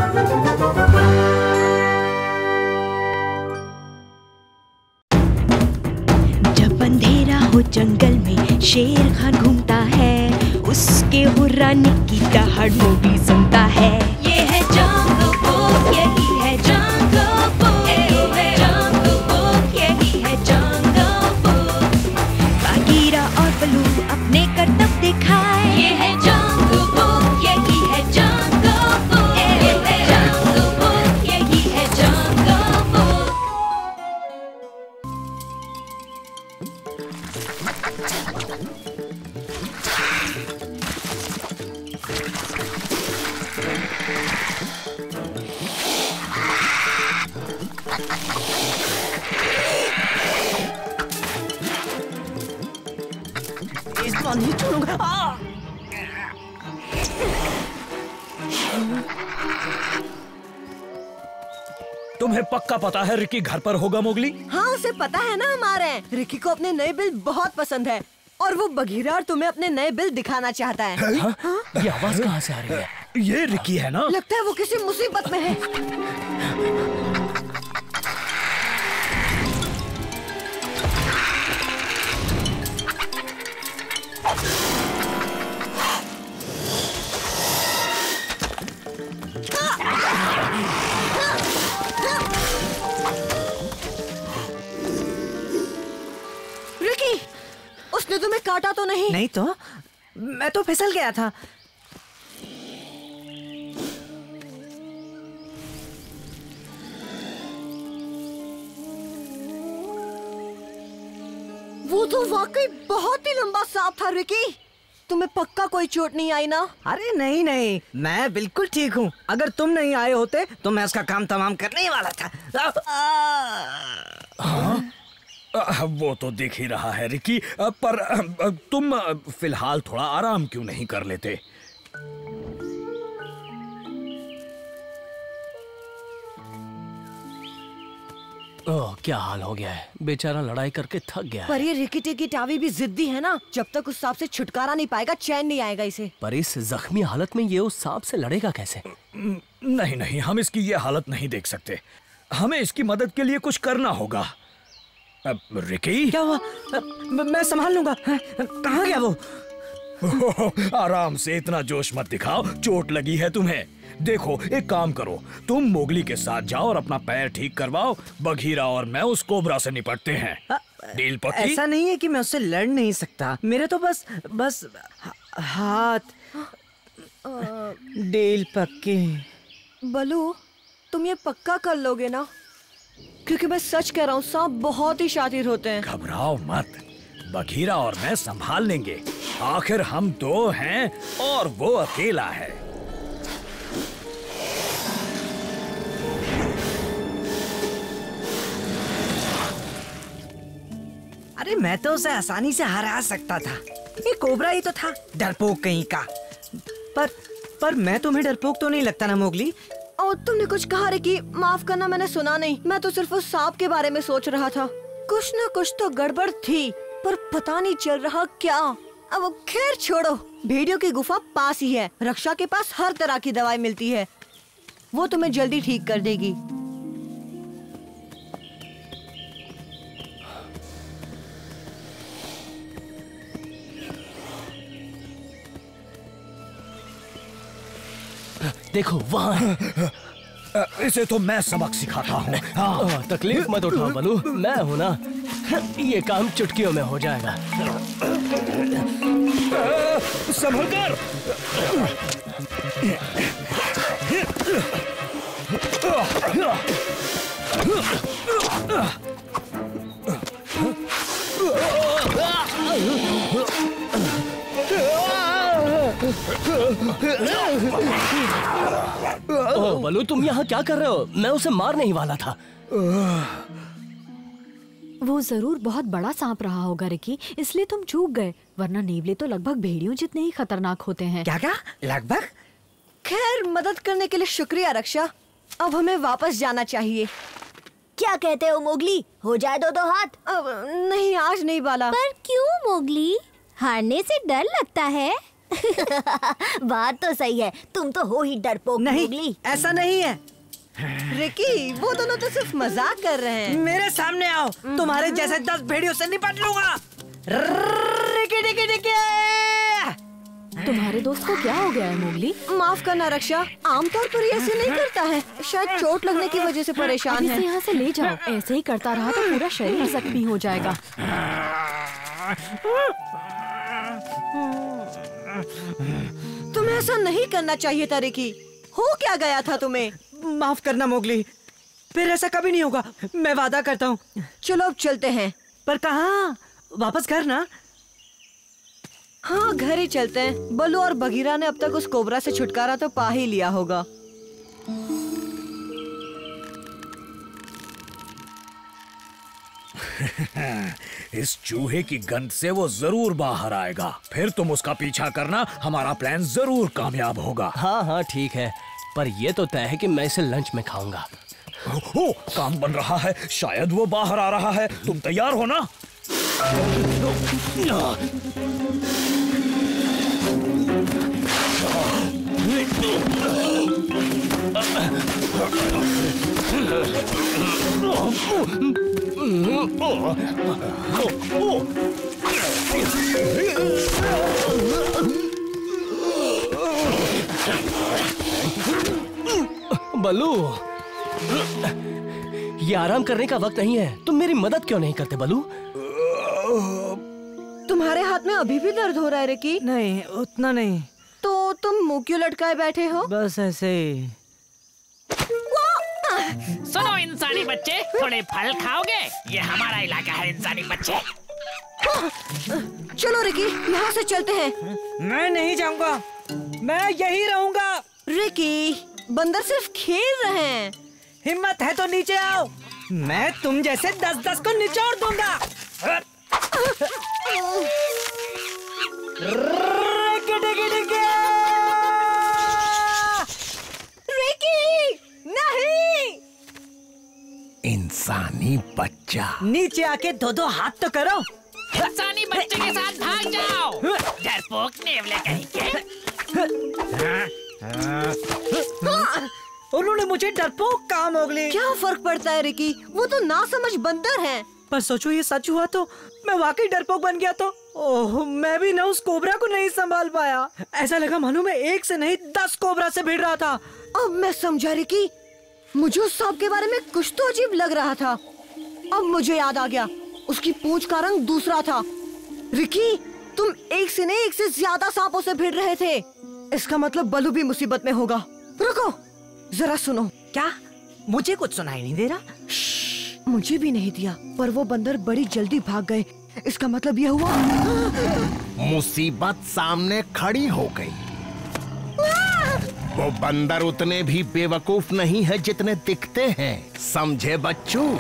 जब अंधेरा हो जंगल में शेर खान घूमता है, उसके हुर्राने की दहाड़ वो भी सुनता है। ये है जंगल बुक, यही है जंगल बुक, जंगल बुक, यही है जंगल बुक। बागीरा और बलू अपने करतब दिखाए। ये है जंगल बुक, यही है जंगल बुक, जंगल बुक, यही है जंगल बुक। नहीं छोड़ूंगा। तुम्हें पक्का पता है रिकी घर पर होगा मोगली? हाँ, उसे पता है ना हम आ रहे हैं। रिकी को अपने नए बिल बहुत पसंद है और वो बघीरा और तुम्हें अपने नए बिल दिखाना चाहता है। हाँ? ये आवाज कहाँ से आ रही है? ये रिकी है ना? लगता है वो किसी मुसीबत में है। रिकी, उसने तुम्हें काटा तो नहीं? नहीं तो, मैं तो फिसल गया था। वो तो वाकई बहुत ही लंबा सांप था रिकी। तुम्हें पक्का कोई चोट नहीं आई ना? अरे नहीं नहीं, मैं बिल्कुल ठीक हूँ। अगर तुम नहीं आए होते तो मैं उसका काम तमाम करने ही वाला था। वो तो दिख ही रहा है रिकी, पर तुम फिलहाल थोड़ा आराम क्यों नहीं कर लेते? ओह, क्या हाल हो गया है। बेचारा लड़ाई करके थक गया है। पर ये रिकी टिकी टावी भी जिद्दी है ना। जब तक उस सांप से छुटकारा नहीं पाएगा, चैन नहीं आएगा इसे। पर इस जख्मी हालत में ये उस सांप से लड़ेगा कैसे? नहीं नहीं, हम इसकी ये हालत नहीं देख सकते। हमें इसकी मदद के लिए कुछ करना होगा। रिकी, क्या हुआ? मैं संभाल लूंगा। कहाँ गया वो? आराम से, इतना जोश मत दिखाओ। चोट लगी है तुम्हें। देखो, एक काम करो, तुम मोगली के साथ जाओ और अपना पैर ठीक करवाओ। बघीरा और मैं उस कोबरा से निपटते हैं। डील पक्की? ऐसा नहीं है कि मैं उससे लड़ नहीं सकता। मेरे तो बस हाथ। डील पक्की। बलू, तुम ये पक्का कर लोगे ना? क्योंकि मैं सच कह रहा हूँ, सांप बहुत ही शातिर होते हैं। घबराओ मत, बघीरा और मैं संभाल लेंगे। आखिर हम दो हैं और वो अकेला है। अरे मैं तो उसे आसानी से हरा सकता था। ये कोबरा ही तो था, डरपोक कहीं का। पर मैं तुम्हें डरपोक तो नहीं लगता ना मोगली? और तुमने कुछ कहा रे कि माफ करना, मैंने सुना नहीं। मैं तो सिर्फ उस सांप के बारे में सोच रहा था। कुछ न कुछ तो गड़बड़ थी, पर पता नहीं चल रहा क्या। अब खैर छोड़ो। भेड़ियों की गुफा पास ही है। रक्षा के पास हर तरह की दवाई मिलती है, वो तुम्हें जल्दी ठीक कर देगी। देखो वहाँ है। इसे तो मैं सबक सिखाता हूँ। हाँ। तकलीफ मत उठाओ बलू, मैं हूँ ना। ये काम चुटकियों में हो जाएगा। संभल कर। ओह बलू, तुम यहाँ क्या कर रहे हो? मैं उसे मार नहीं वाला था। वो जरूर बहुत बड़ा सांप रहा होगा रिकी, इसलिए तुम चूक गए। वरना नेवले तो लगभग भेड़ियों जितने ही खतरनाक होते हैं। क्या लगभग? खैर, मदद करने के लिए शुक्रिया रक्षा। अब हमें वापस जाना चाहिए। क्या कहते हो मोगली? हो जाए दो हाथ? अब नहीं, आज नहीं बाला। पर क्यों मोगली? हारने से डर लगता है? बात तो सही है, तुम तो हो ही डरपोक नहीं, मोगली। ऐसा नहीं है। रिकी, वो दोनों तो सिर्फ मजाक कर रहे हैं। मेरे सामने आओ, तुम्हारे जैसे 10 भेड़ियों से निपट लूंगा। Ricky Dicky Dicky. तुम्हारे दोस्त को क्या हो गया है मोगली? माफ करना रक्षा, आमतौर पर ये ऐसे नहीं करता है, शायद चोट लगने की वजह से परेशान इसे है। यहाँ से ले जाओ, ऐसे ही करता रहा तो पूरा शरीर जख्मी हो जाएगा। तुम्हें ऐसा नहीं करना चाहिए था रिकी। हो क्या गया था तुम्हें? माफ करना मोगली, फिर ऐसा कभी नहीं होगा, मैं वादा करता हूँ। चलो अब चलते हैं। पर कहाँ? वापस घर ना? हाँ, घर ही चलते हैं। बल्लू और बगीरा ने अब तक उस कोबरा से छुटकारा तो पा ही लिया होगा। इस चूहे की गंध से वो जरूर बाहर आएगा। फिर तुम उसका पीछा करना, हमारा प्लान जरूर कामयाब होगा। हाँ हाँ ठीक है, पर ये तो तय है कि मैं इसे लंच में खाऊंगा। ओ, काम बन रहा है, शायद वो बाहर आ रहा है। तुम तैयार हो ना? बल्लू, ये आराम करने का वक्त नहीं है। तुम मेरी मदद क्यों नहीं करते बल्लू? तुम्हारे हाथ में अभी भी दर्द हो रहा है रिकी? नहीं, उतना नहीं। तो तुम मुंह क्यों लटकाए बैठे हो? बस ऐसे ही। सुनो इंसानी बच्चे, थोड़े फल खाओगे? ये हमारा इलाका है इंसानी बच्चे। चलो रिकी, यहाँ से चलते हैं। मैं नहीं जाऊंगा, मैं यही रहूंगा। रिकी, बंदर सिर्फ खेल रहे हैं। हिम्मत है तो नीचे आओ, मैं तुम जैसे 10-10 को निचोड़ दूंगा। रिकी, नहीं! इंसानी बच्चा, नीचे आके दो हाथ तो करो। इंसानी बच्चे के साथ भाग जाओ, डरपोक नेवले कहीं के। उन्होंने मुझे डरपोक कहा मोगली। क्या फर्क पड़ता है रिकी, वो तो नासमझ बंदर हैं। पर सोचो ये सच हुआ तो मैं वाकई डरपोक बन गया तो। ओह, मैं भी ना उस कोबरा को नहीं संभाल पाया। ऐसा लगा मानो मैं 1 से नहीं 10 कोबरा से भिड़ रहा था। अब मैं समझा रिकी, मुझे उस सांप के बारे में कुछ तो अजीब लग रहा था। अब मुझे याद आ गया, उसकी पूंछ का रंग दूसरा था। रिकी, तुम 1 से नहीं 1 से ज्यादा सांपों से भिड़ रहे थे। इसका मतलब बल्लू भी मुसीबत में होगा। रुको, जरा सुनो। क्या? मुझे कुछ सुनाई नहीं दे रहा? मुझे भी नहीं दिया, पर वो बंदर बड़ी जल्दी भाग गए। इसका मतलब यह हुआ मुसीबत सामने खड़ी हो गई। वो बंदर उतने भी बेवकूफ नहीं है जितने दिखते हैं, समझे बच्चों?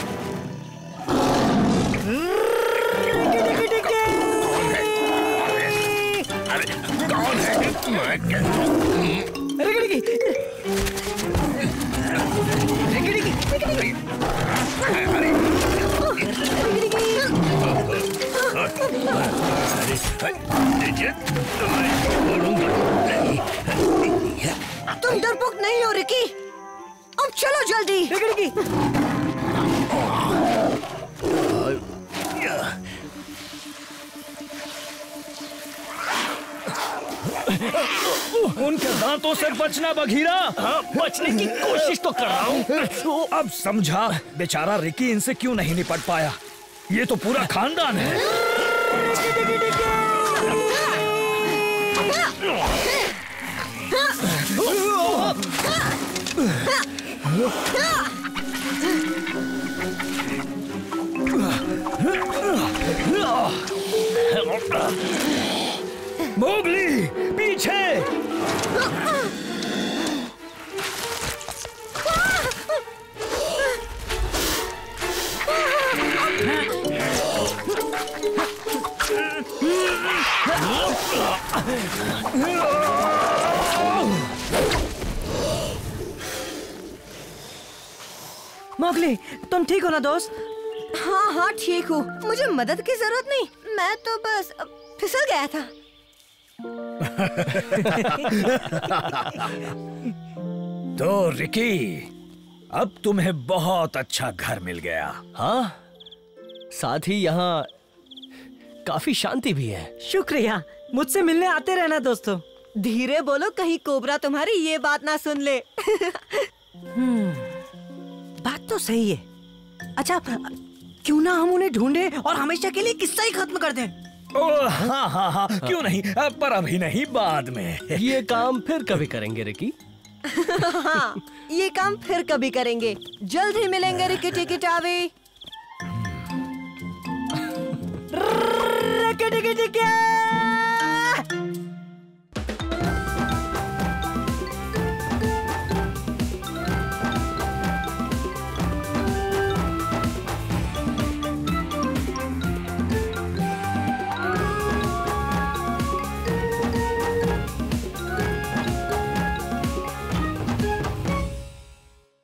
कौन तुम डरपोक नहीं हो रिकी। अब चलो जल्दी। उनके दांतों से बचना बघीरा। हाँ, बचने की कोशिश तो कर रहा हूँ। अब समझा बेचारा रिकी इनसे क्यों नहीं निपट पाया। ये तो पूरा खानदान है। मोगली, पीछे! मोगली, तुम ठीक हो ना दोस्त? हाँ हाँ ठीक हूँ, मुझे मदद की जरूरत नहीं, मैं तो बस फिसल गया था। तो रिकी, अब तुम्हें बहुत अच्छा घर मिल गया। हाँ, साथ ही यहाँ काफी शांति भी है। शुक्रिया, मुझसे मिलने आते रहना दोस्तों। धीरे बोलो, कहीं कोबरा तुम्हारी ये बात ना सुन ले। बात तो सही है। अच्छा, क्यों ना हम उन्हें ढूंढे और हमेशा के लिए किस्सा ही खत्म कर दें। ओह हाँ हाँ हाँ, क्यों नहीं, पर अभी नहीं, बाद में। ये काम फिर कभी करेंगे रिकी। हाँ, ये काम फिर कभी करेंगे। जल्द ही मिलेंगे रिकी टिकी टावी। रिकी टिकी टिकी।